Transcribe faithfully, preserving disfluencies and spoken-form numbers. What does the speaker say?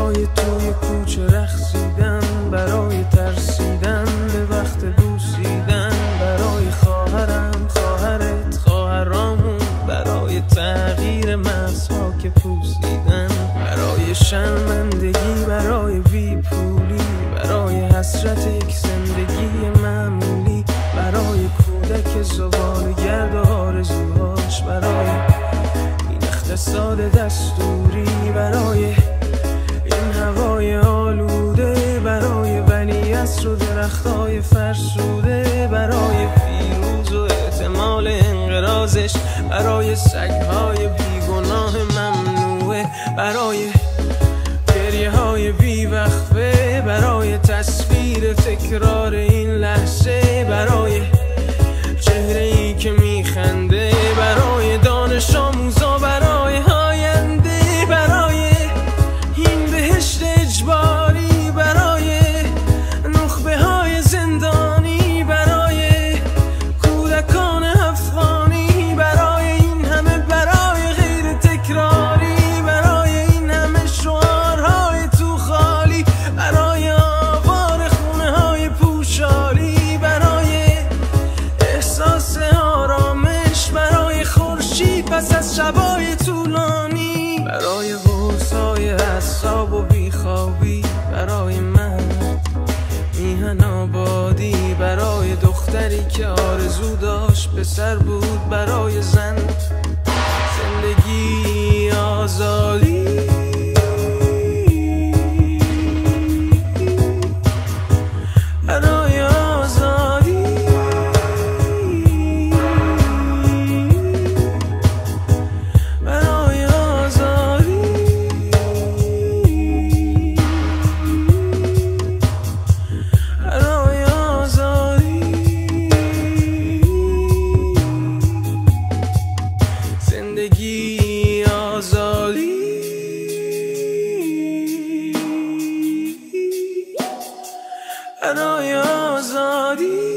برای توی کوچه رقصیدن، برای ترسیدن به وقت بوسیدن، برای خواهرم خواهرت خواهرامون، برای تغییر مغزها که پوسیدن، برای شرمندگی برای بی پولی، برای حسرت یک زندگی معمولی، برای کودک زبال گرد و آرزوهاش، برای این اقتصاد دستوری، برای این هوای آلوده، برای ولیعصر و درختای فرسوده، برای پیروز و احتمال انقراضش، برای سگهای بیگناه ممنوعه، برای گریه های بیوقفه، برای تصویر تکرار این لحظه، برای چهره ای که میخنده، برای دانش آموزا، برای آینده، برای این بهشت اجباری، برای نخبه های زندانی، برای کودکان افغانی، برای این همه برای غیر تکراری، برای این همه شعارهای تو خالی، برای آوار خونه های پوشالی، برای احساس آرامش، برای خورشید پس از شبای طولانی، برای غوصای اعصاب و بیخوابی، برای مرد میهن آبادی، برای دختری که آرزو داشت پسر بود، برای زن زندگی آزادی، برای آزادی، برای آزادی، برای آزادی، زندگی آزادی، برای آزادی.